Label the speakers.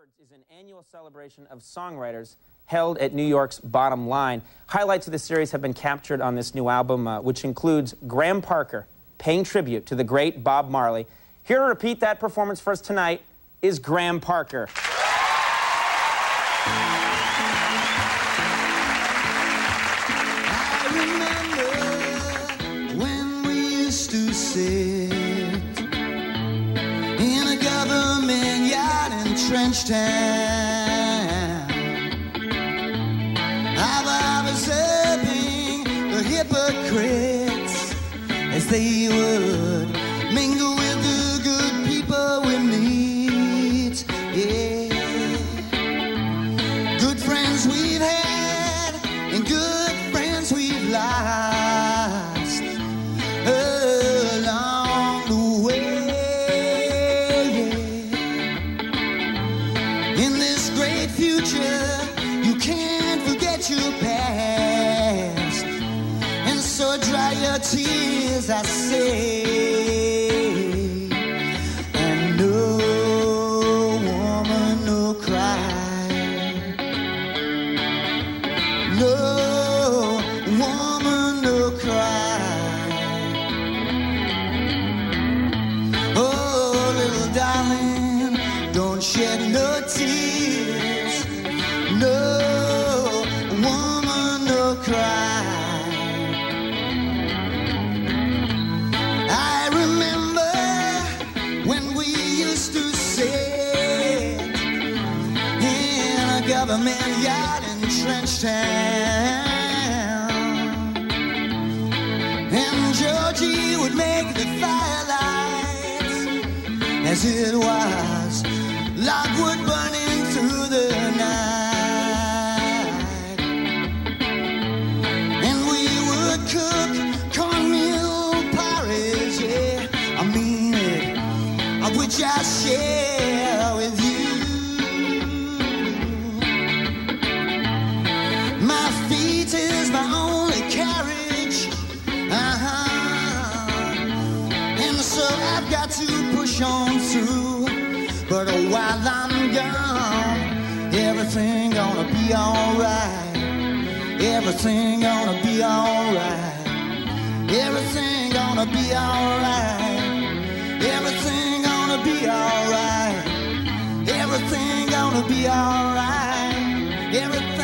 Speaker 1: Awards is an annual celebration of songwriters held at New York's Bottom Line. Highlights of the series have been captured on this new album, which includes Graham Parker paying tribute to the great Bob Marley. Here to repeat that performance for us tonight is Graham Parker.
Speaker 2: I remember when we used to sit in a government yard in Trenchtown. I was observing the hypocrites as they would mingle with the good people we meet. Yeah, good friends we've had and good friends we've lost along the way. Yeah. In this great future, you can't forget your past, and so dry your tears, I say, and no woman, no cry, no woman, no cry. Oh, little darling, don't shed no tears, no woman, no cry. I remember when we used to sit in a government yard in Trenchtown, and Georgie would make the firelights as it was logwood burning through the night, and we would cook cornmeal porridge, yeah, I mean it, of which I share with you. My feet is my only carriage, and so I've got to push on through. But while I'm gone, everything gonna be alright. Everything gonna be alright. Everything gonna be alright. Everything gonna be alright. Everything gonna be alright. Everything